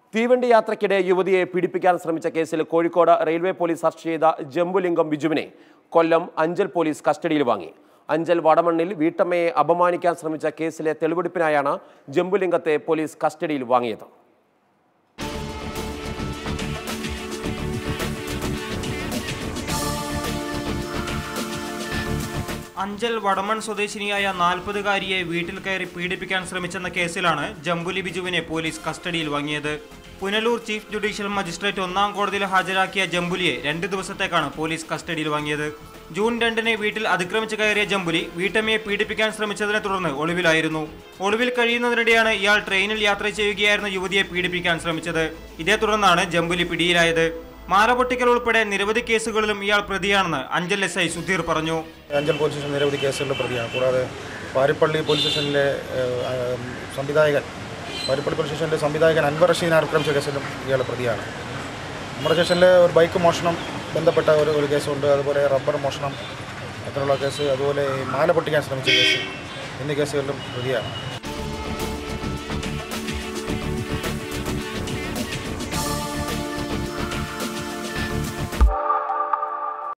തീവണ്ടി യാത്രയ്ക്കിടെ യുവതിയെ പീഡിപ്പിക്കാൻ ശ്രമിച്ച കേസിൽ കോഴിക്കോട് റെയിൽവേ പോലീസ് അറസ്റ്റ് ചെയ്ത ജംബുലിംഗം ബിജുവിനെ കൊല്ലം അഞ്ചൽ പോലീസ് കസ്റ്റഡിയിൽ വാങ്ങി. അഞ്ചൽ വടമണ്ണിൽ വീട്ടമ്മയെ അപമാനിക്കാൻ ശ്രമിച്ച കേസിലെ തെളിവെടുപ്പിനായാണ് ജംബുലിംഗത്തെ പോലീസ് കസ്റ്റഡിയിൽ വാങ്ങിയത്. അഞ്ചൽ വടമൺ സ്വദേശിനിയായ 40-കാരിയെ വീട്ടിൽ കയറി പീഡിപ്പിക്കാൻ ശ്രമിച്ചെന്ന കേസിലാണ് ജംബുലി ബിജുവിനെ പോലീസ് കസ്റ്റഡിയിൽ വാങ്ങിയത്. പുനലൂർ ചീഫ് ജുഡീഷ്യൽ മജിസ്ട്രേറ്റ് 1-ാം കോടതിയിൽ ഹാജരാക്കിയ ജംബുലിയെ 2 ദിവസത്തേക്കാണ് പോലീസ് കസ്റ്റഡിയിൽ വാങ്ങിയത്. ജൂൺ 2-ന് വീട്ടിൽ അതിക്രമിച്ച് കയറിയ ജംബുലി വീട്ടമ്മയെ പീഡിപ്പിക്കാൻ ശ്രമിച്ചതിനെ തുടർന്ന് ഒളിവിലായിരുന്നു. ഒളിവിൽ കഴിയുന്നതിനിടെയാണ് ഇയാൾ ട്രെയിനിൽ യാത്ര ചെയ്യുകയായിരുന്ന യുവതിയെ പീഡിപ്പിക്കാൻ ശ്രമിച്ചത്. ഇതേ തുടർന്നാണ് ജംബുലി പിടിയിലായത്. മാല പൊട്ടിക്കൽ ഉൾപ്പെടെ നിരവധി കേസുകളിലും ഇയാൾ പ്രതിയാണെന്ന് അഞ്ചൽ SI സുധീർ പറഞ്ഞു. അഞ്ചൽ പോലീസ് സ്റ്റേഷൻ നിരവധി കേസുകളിലെ പ്രതിയാണ്. കൂടാതെ പാരിപ്പള്ളി പോലീസ് സ്റ്റേഷനിലെ സംവിധായകൻ അൻവർ റഷീദിനെ ആക്രമിച്ച കേസിലും ഇയാൾ പ്രതിയാണ്. നമ്മുടെ സ്റ്റേഷനിൽ ഒരു ബൈക്ക് മോഷണം ബന്ധപ്പെട്ട ഒരു കേസുണ്ട്. അതുപോലെ റബ്ബർ മോഷണം അങ്ങനെയുള്ള കേസ്, അതുപോലെ മാല പൊട്ടിക്കാൻ ശ്രമിച്ച കേസ് എന്നീ കേസുകളിലും പ്രതിയാണ്.